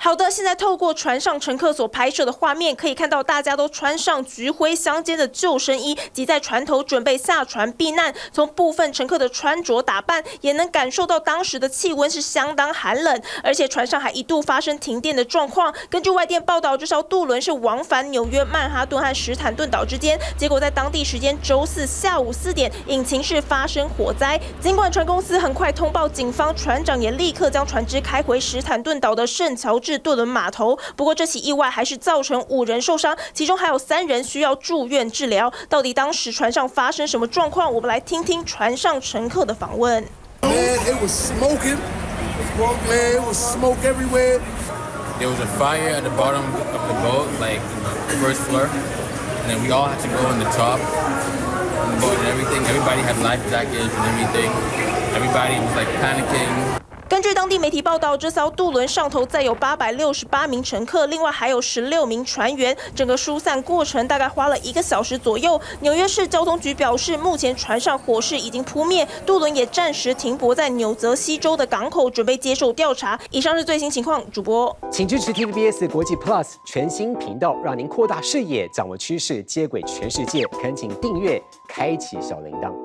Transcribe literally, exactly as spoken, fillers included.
好的，现在透过船上乘客所拍摄的画面，可以看到大家都穿上橘灰相间的救生衣，挤在船头准备下船避难。从部分乘客的穿着打扮，也能感受到当时的气温是相当寒冷，而且船上还一度发生停电的状况。根据外电报道，这艘渡轮是往返纽约曼哈顿和史坦顿岛之间，结果在当地时间周四下午四点，引擎室发生火灾。尽管船公司很快通报警方，船长也立刻将船只开回史坦顿岛的圣乔治渡轮码头。不过这起意外还是造成五人受伤，其中还有三人需要住院治疗。到底当时船上发生什么状况？我们来听听船上乘客的访问。 Man, it was smoking. Man, it was smoke everywhere. There was a fire at the bottom of the boat, like the first floor, and then we all had to go on the top of the boat and everything. Everybody had life jackets and everything. Everybody was like panicking. 根据当地媒体报道，这艘渡轮上头载有八百六十八名乘客，另外还有十六名船员。整个疏散过程大概花了一个小时左右。纽约市交通局表示，目前船上火势已经扑灭，渡轮也暂时停泊在纽泽西州的港口，准备接受调查。以上是最新情况，主播， 请支持 T V B S 国际 Plus 全新频道，让您扩大视野，掌握趋势，接轨全世界。恳请订阅，开启小铃铛。